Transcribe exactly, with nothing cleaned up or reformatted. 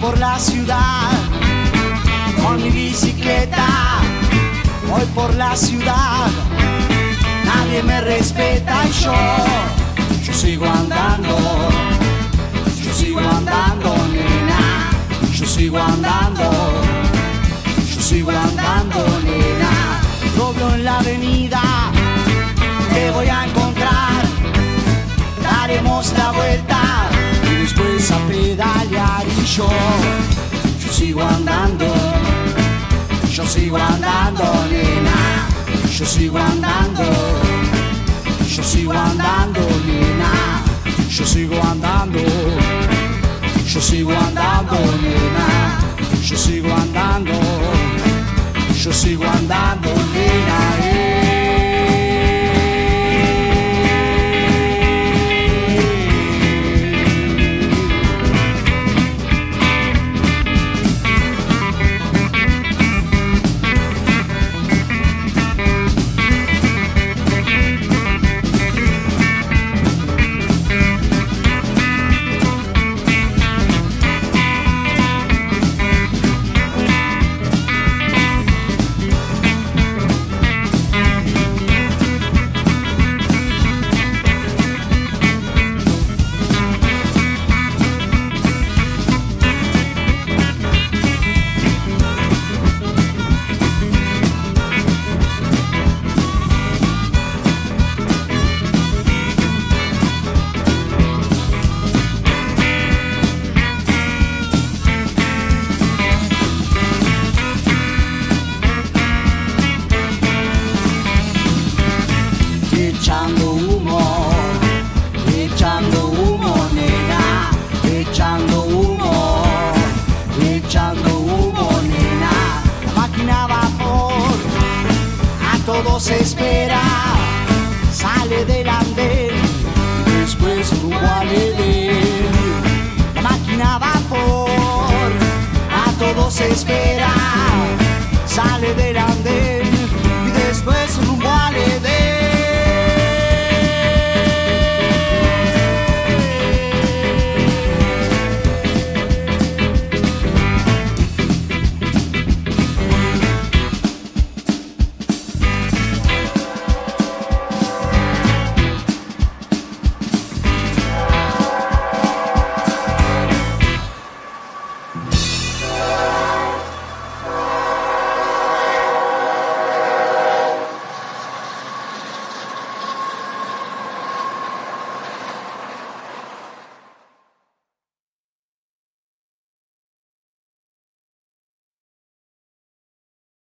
por la ciudad con mi bicicleta, voy por la ciudad, nadie me respeta y yo, yo sigo andando, yo sigo andando, nena, yo sigo andando, yo sigo andando, nena, doblo en la avenida, te voy a encontrar, daremos la vuelta y después a pedalear y yo, yo sigo andando, yo sigo andando, nena, yo sigo andando, yo sigo andando, nena, yo sigo andando, yo sigo andando, nena, yo sigo andando, yo sigo andando, nena.